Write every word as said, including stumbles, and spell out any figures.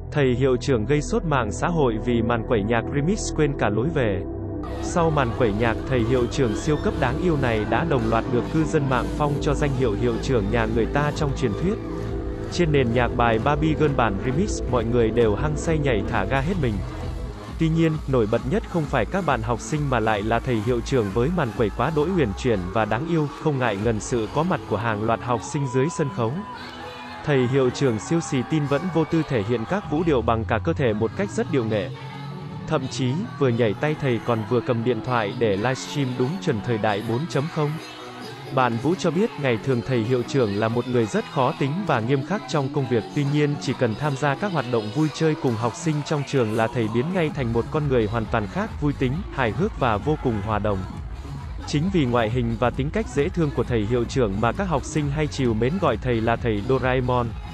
Thầy hiệu trưởng gây sốt mạng xã hội vì màn quẩy nhạc remix quên cả lối về. Sau màn quẩy nhạc thầy hiệu trưởng siêu cấp đáng yêu này đã đồng loạt được cư dân mạng phong cho danh hiệu hiệu trưởng nhà người ta trong truyền thuyết. Trên nền nhạc bài Barbie Girl bản remix, mọi người đều hăng say nhảy thả ga hết mình. Tuy nhiên, nổi bật nhất không phải các bạn học sinh mà lại là thầy hiệu trưởng với màn quẩy quá đỗi uyển chuyển và đáng yêu, không ngại ngần sự có mặt của hàng loạt học sinh dưới sân khấu. Thầy hiệu trưởng siêu xì tin vẫn vô tư thể hiện các vũ điệu bằng cả cơ thể một cách rất điệu nghệ. Thậm chí, vừa nhảy tay thầy còn vừa cầm điện thoại để livestream đúng chuẩn thời đại bốn chấm không. Bạn Vũ cho biết, ngày thường thầy hiệu trưởng là một người rất khó tính và nghiêm khắc trong công việc, tuy nhiên chỉ cần tham gia các hoạt động vui chơi cùng học sinh trong trường là thầy biến ngay thành một con người hoàn toàn khác, vui tính, hài hước và vô cùng hòa đồng. Chính vì ngoại hình và tính cách dễ thương của thầy hiệu trưởng mà các học sinh hay trìu mến gọi thầy là thầy Doraemon.